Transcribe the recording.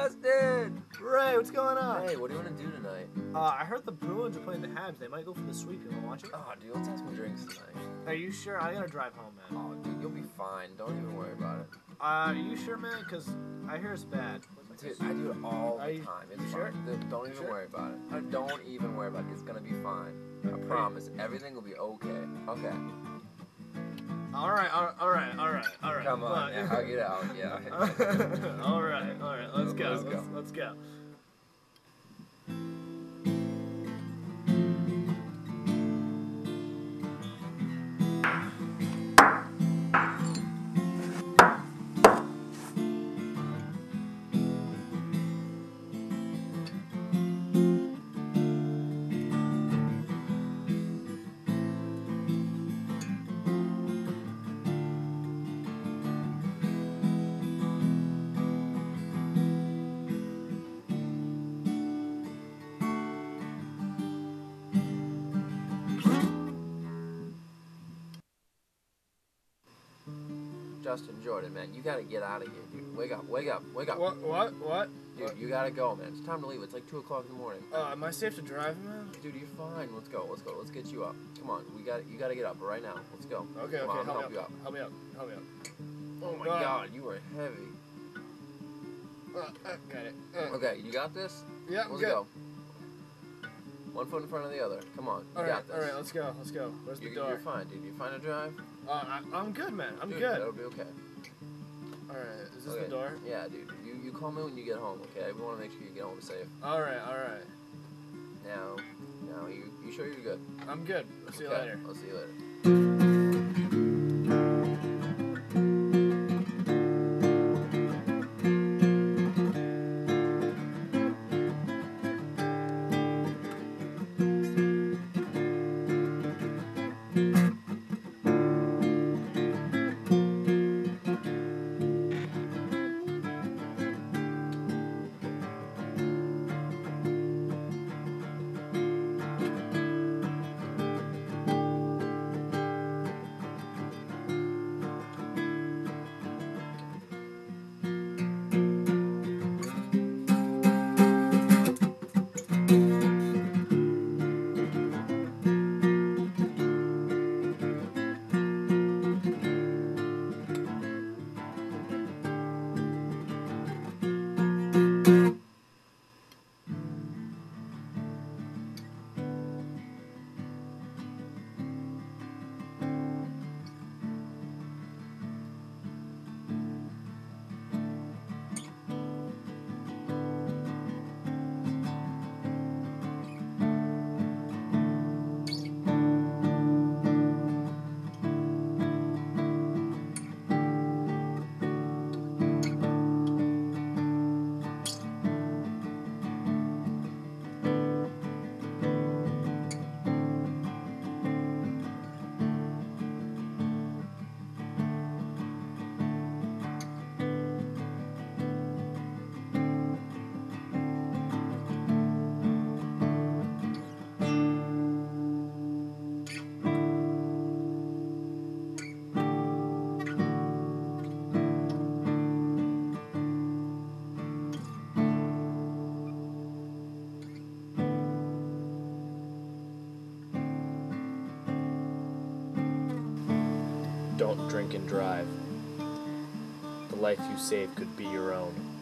Justin! Ray, what's going on? Hey, what do you want to do tonight? I heard the Bruins are playing the Habs. They might go for the sweep. You want to watch it? Oh, dude, let's have some drinks tonight. Are you sure? I gotta drive home, man. Oh, dude, you'll be fine. Don't even worry about it. Are you sure, man? Because I hear it's bad. Dude, I do it all Are the you time. It's sure? fine. Dude, don't even Sure? worry about it. Don't even worry about it. It's gonna be fine. I promise. Everything will be okay. Okay. All right. Come on. Yeah, hug it out. Yeah. all right. Let's go. Let's go. Let's go. Justin, Jordan, man, you gotta get out of here, dude. Wake up. What? Dude, you gotta go, man. It's time to leave. It's like 2 o'clock in the morning. Am I safe to drive, man? Dude, you're fine. Let's go. Let's get you up. Come on. You gotta get up right now. Let's go. Okay. Come on, I'm gonna Help you up. me up. Oh my God, you are heavy. Got it. Okay, you got this? Yeah, Let's good. go. One foot in front of the other. Come on. You got this. All right, let's go. Where's the door? You're fine, dude. You're fine to drive? I'm good, man. I'm Dude, good. That'll be okay. All right, is this Okay. the door? Yeah, dude. You call me when you get home, okay? We want to make sure you get home safe. All right. Now, you sure you're good? I'm good. I'll see you Okay, later. I'll see you later. Don't drink and drive. The life you save could be your own.